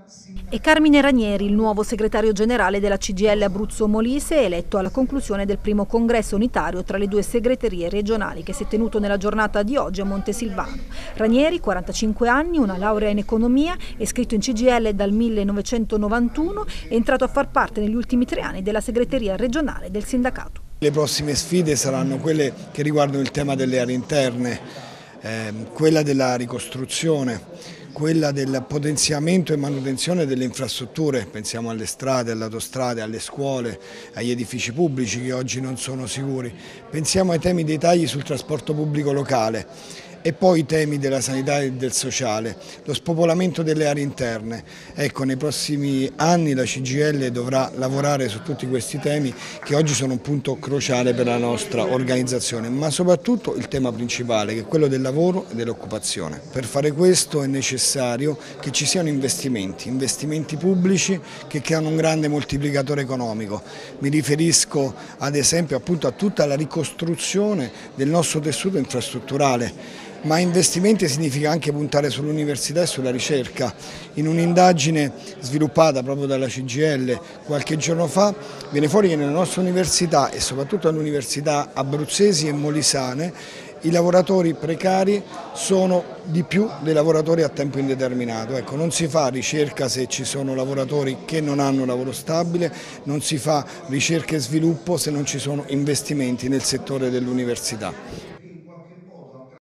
E Carmine Ranieri, il nuovo segretario generale della CGIL Abruzzo Molise, eletto alla conclusione del primo congresso unitario tra le due segreterie regionali che si è tenuto nella giornata di oggi a Montesilvano. Ranieri, 45 anni, una laurea in economia, è iscritto in CGIL dal 1991, è entrato a far parte negli ultimi 3 anni della segreteria regionale del sindacato. Le prossime sfide saranno quelle che riguardano il tema delle aree interne, quella della ricostruzione, quella del potenziamento e manutenzione delle infrastrutture, pensiamo alle strade, alle autostrade, alle scuole, agli edifici pubblici che oggi non sono sicuri, pensiamo ai temi dei tagli sul trasporto pubblico locale. E poi i temi della sanità e del sociale, lo spopolamento delle aree interne. Ecco, nei prossimi anni la CGIL dovrà lavorare su tutti questi temi che oggi sono un punto cruciale per la nostra organizzazione, ma soprattutto il tema principale che è quello del lavoro e dell'occupazione. Per fare questo è necessario che ci siano investimenti pubblici che creano un grande moltiplicatore economico. Mi riferisco ad esempio appunto a tutta la ricostruzione del nostro tessuto infrastrutturale. Ma investimenti significa anche puntare sull'università e sulla ricerca. In un'indagine sviluppata proprio dalla CGIL qualche giorno fa viene fuori che nelle nostre università e soprattutto alle università abruzzesi e molisane i lavoratori precari sono di più dei lavoratori a tempo indeterminato. Ecco, non si fa ricerca se ci sono lavoratori che non hanno lavoro stabile, non si fa ricerca e sviluppo se non ci sono investimenti nel settore dell'università.